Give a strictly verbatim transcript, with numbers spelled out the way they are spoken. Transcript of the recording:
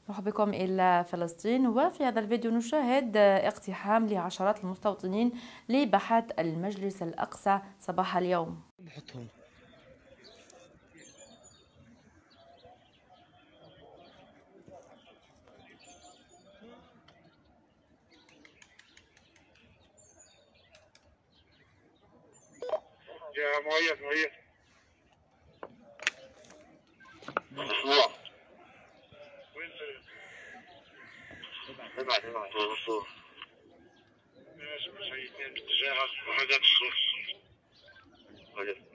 نروح بكم إلى فلسطين، وفي هذا الفيديو نشاهد اقتحام لعشرات المستوطنين لباحات المجلس الأقصى صباح اليوم. نحطهم يا مؤيد مؤيد وين ابعت ابعت الصور ماشي ماشي اثنين باتجاهك وحاجات الصور